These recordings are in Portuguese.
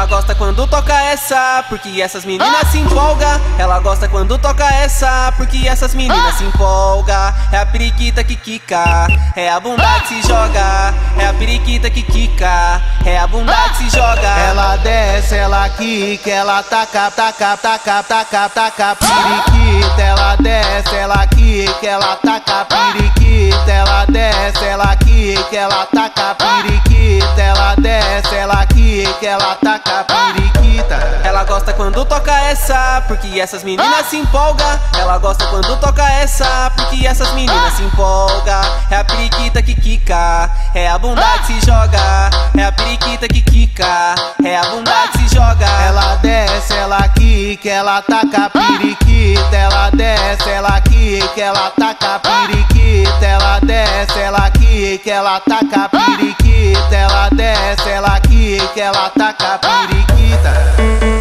Ela gosta quando toca essa, porque essas meninas se empolga. Ela gosta quando toca essa, porque essas meninas se empolga. É a periquita que quica, é a bunda que se joga. É a periquita que quica, é a bunda que se joga. Ela desce, ela quica, ela taca, taca, taca, taca, taca, periquita. Ela desce, ela quica, ela taca, periquita. Ela desce, ela quica, ela taca, periquita. Ela desce, ela quica, ela taca, periquita. Ela gosta quando toca essa, porque essas meninas se empolga. Ela gosta quando toca essa, porque essas meninas se empolga. É a periquita que quica, é a bunda que se joga. É a periquita que quica, é a bunda que se joga. Ela desce, ela quica, ela taca, periquita. Ela desce, ela quica, ela taca, periquita. Ela desce, ela quica, ela taca, periquita. Ela desce, ela quica, ela taca, periquita.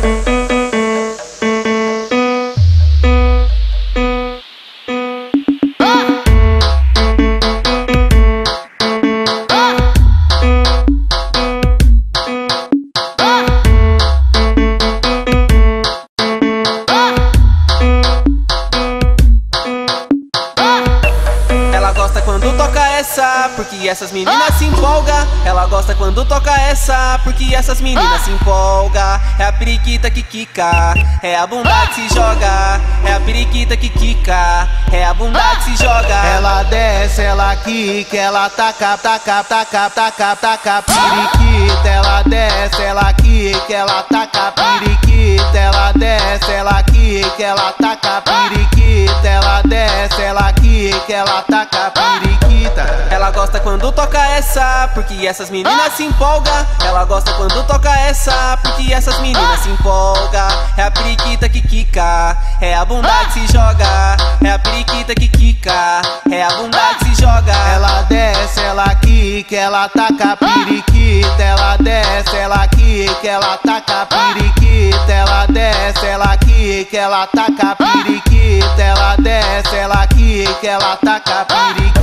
Ela gosta quando toca essa, porque essas meninas se empolga. Ela gosta quando toca essa, porque essas meninas se empolga. É a periquita que quica, é a bunda que se joga. É a periquita que quica, é a bunda que se joga. Ela desce, ela quica, ela taca, taca, taca, taca, taca, periquita. Ela desce, ela quica, ela taca, periquita. Ela desce, ela quica, ela taca, periquita. Ela desce, ela quica, ela taca, periquita. Ela gosta quando toca essa, porque essas meninas se empolga. Ela gosta quando toca essa, porque essas meninas se empolga. É a periquita que quica, é a bunda que se joga. É a periquita que quica, é a bunda que se joga. Ela desce, ela quica, ela taca, periquita. Ela desce, ela quica, ela taca, periquita. Ela desce, ela quica, ela taca, periquita. Ela desce, ela quica, ela taca, periquita.